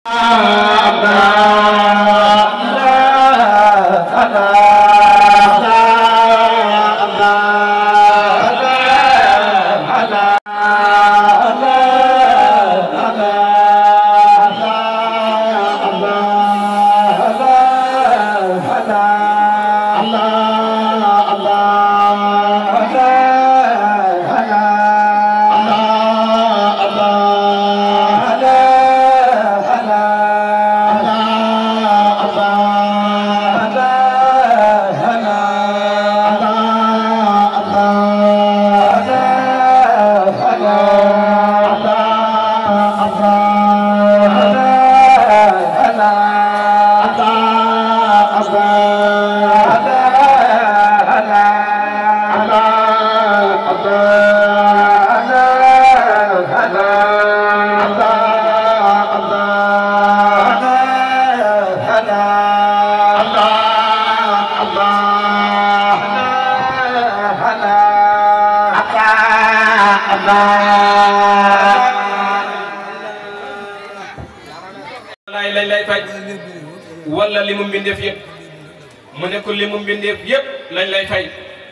lay fay wala limu mbindeef yëpp mu ne ko limu mbindeef yëpp lañ lay fay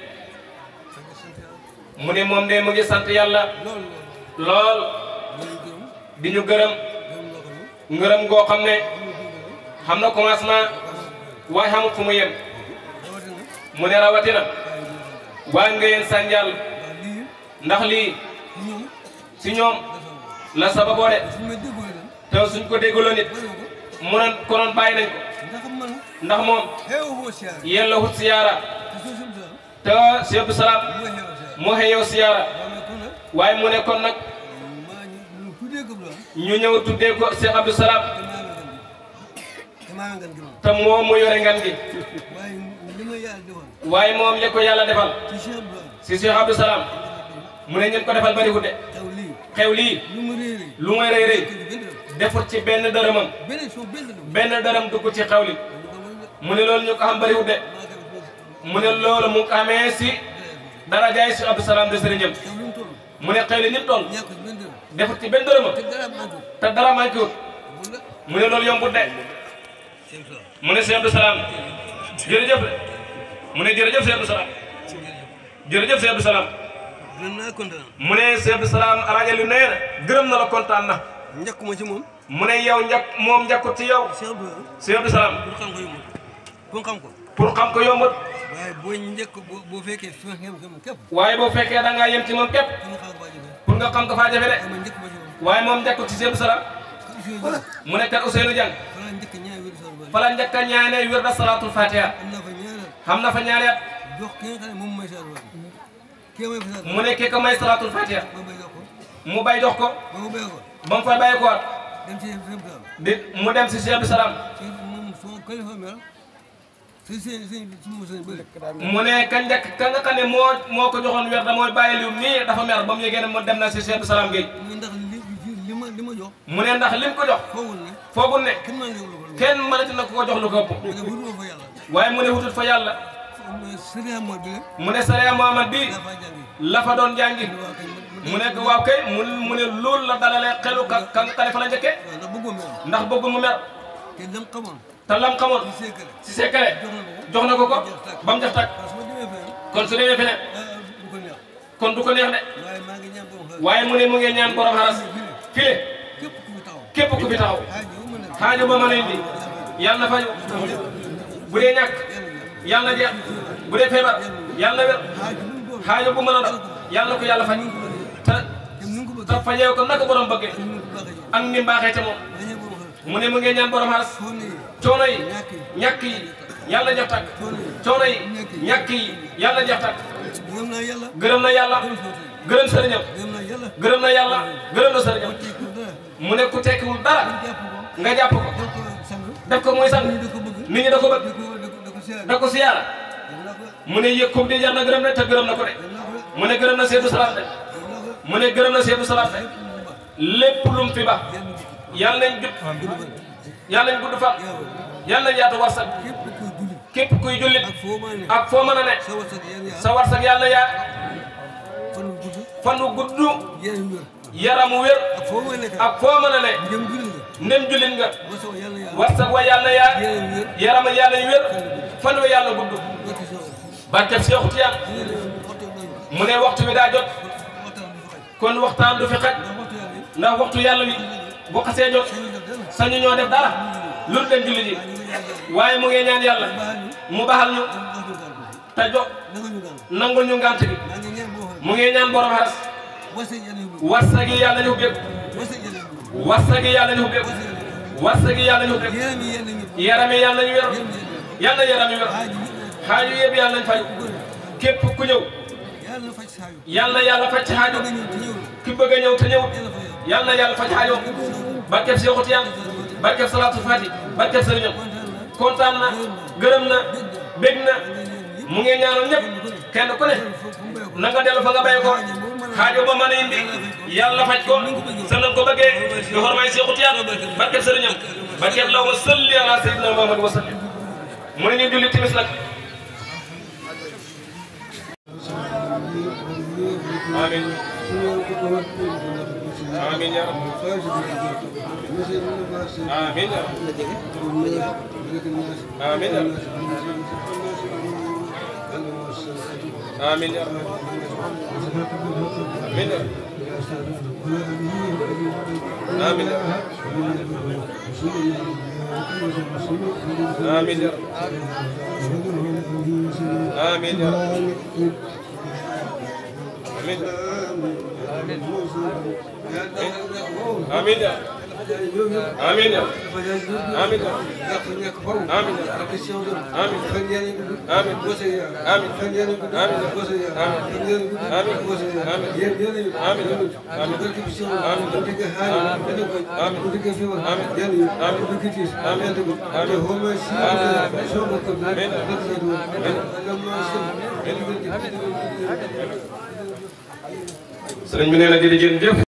mu ne moom de mu ngi sant yàlla lool di ñu gërëm ngërëm goo xam ne xam na commencement waaye xamul fu mu yem mu ne rawatina waa Ngéyeen Sandial ndax lii si ñoom la sababoo de te suñ ko dégguloo nit mu ne konoon bàyyi nañ ko ndax moom yéen la wut siyaara te Cheikh Abdou Salam moo xëyoo siyaara waaye mu ne kon nag ñu ñëw tuddee ko Cheikh Abdou Salam te moom mu yore ngan gi waaye moom li ko yàlla defal si Cheikh Abdou Salam mu ne ñun ko defal bari de xew lii lu muy rëy rëy defut ci benn dërëmam benn dërëm dugg ci xew li mu ne loolu ñu ko xam bariwut de mu ne loolu mu ko xamee si dara jaay si Abdou Salam de sëriñam mu ne xew li ni mu toll defut ci benn dërëmam te dara manqué wut mu ne loolu yombut de mu ne si Abdou Salam jërëjëf de mu ne jërëjëf si Abdou Salam jërëjëf si Abdou Salam mu ne si Abdou Salam rajo li nee na gërëm na la kontaan na njëkk ma ci moom mu ne yow njëkk moom njëkkut ci yow si Abdou Salam pour xam ko pour xam ko yombut waaye boo njëkk boo fekkee fi nga xam képp waaye boo fekkee da ngaa yem ci moom képp pour nga xam ko faa jafe de waaye moom njëkkut ci si Abdou Salam mu ne kat Ousseynou Dieng fa la njëkk a ñaanee wér da salaatul fatiha xam na fa ñaari at mu ne kii ko may salaatul fatiha mu bay dox ko ba mu fay bàyyi ko waat mu dem si Cheikh Abdou Salam mu ne ka njëkk ka nga xam ne moo ko joxoon weer da mooy bàyyi liw nii dafa mer ba mu yegee ne mu dem na si Cheikh Abdou Salam Gueye mu ne ndax lim ko jox foogul ne kenn mënati na ko jox lu ko ëpp waaye mu ne wutut fa yàlla mu ne Sariya Muhammad bi la fa doon jàngi mu ne ko waaw kay mu ne loolu la dalalee xelu ka nga xam ne fa la njëkkee ndax bëggul mu mer te lam xamoon si secret jox na ko ko ba mu jax tak kon su demee feneen kon du ko neex de waaye mu ne mu ngi ñaan borom xaras file képp ku fi taxaw xaajo ba mën a indi yàlla na faju bu dee ñàkk yàlla na jeex bu dee feebar yàlla na wér xaajo bu mën a doon yàlla na ko yàlla faj te fajee ko naka borom bëggee ak ni mbaaxee ca moom mu ne mu ngi ñaan borom xaras coono yi ñàkk yi yàlla jeex tàkk coono yi ñàkk yi yàlla jeex tàkk gërëm na yàlla gërëm sëriñam gërëm na yàlla gërëm na sëriñam mu ne ku tekkiwul dara nga jàpp ko def ko muy sang nit ñi da ko bëgg da ko siyaara mu ne yëg ko di jar na gërëm de te gërëm na ko de mu ne gërëm na Cheikh Abdou Salam de mu ne gërëm na Cheikh Abdou Salam de lépp lum fi ba yàlla nañ jub yàlla nañ gudd fan yàlla nañ yaatu warsak képp kuy jullit ak foo mën a ne sa warsak yàlla yaa fanu gudd yaramu wér ak foo mën a ne ndem jullit nga warsak wa yàlla yaa yaram yàlla yu wér fan wa yàlla gudd barkeb Seexu Tijaan mu ne waxtu bi daa jot kon waxtaan du fi xaj ndax waxtu yàlla wi bu xasee jot sañu ñoo def dara lu dem jullit yi waaye mu ngi ñaan yàlla mu baxal ñu te jo nangul ñu ngant gi mu ngi ñaan borom xaras warsagi yàlla ñu ubbeeku warsagi yàlla ñu ubbeeku warsagi yàlla ñu ubbeeku yarami yàlla ñu wér yàlla yarami wér xaaju yëpp yàlla nañ fay képp ku ñëw yàlla faj ci xaajo ki bëgg a ñëw te ñëwut yàlla faj xaajo barkeb Seexu Tijaan barkeb Salaatul Faati barkeb sëriñam kontaan na gërëm na bég na mu ngi ñaanal ñëpp kenn ku ne na nga dellu fa nga bay ko xaajo ba mën a indi yàlla faj ko sa nan ko bëggee ñu xormaay Seexu Tijaan barkeb sëriñam barkeb la wa salli ala sayyidina Muhammad wa sallim mu ne ñu julli timis nag آمين آمين يا رب آمين يا رب آمين يا رب آمين يا رب آمين يا رب آمين يا رب آمين يا رب آمين يا رب آمين يا آمين يا آمين يا آمين sëriñ bi nee na jërëjëf